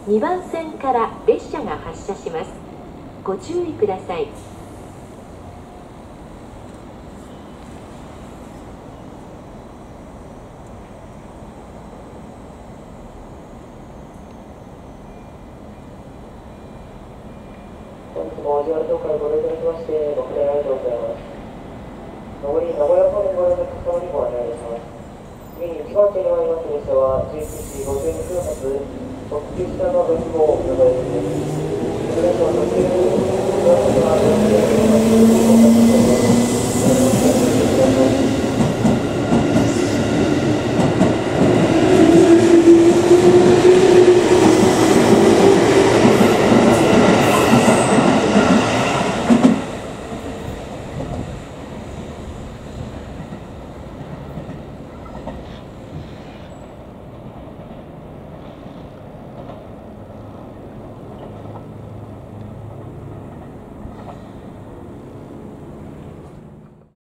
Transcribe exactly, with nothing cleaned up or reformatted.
にばん線から列車が発車します。ご注意ください。 本日も味わい東海をご利用いただきましてご協力ありがとうございます。上り名古屋方面ご覧のお客様にご案内いたします。次にいちばん線に参ります列車はじゅうくじごじゅうにふん発特急下のご希望をお願いします。それでは特急のご利用はご利用いただきます。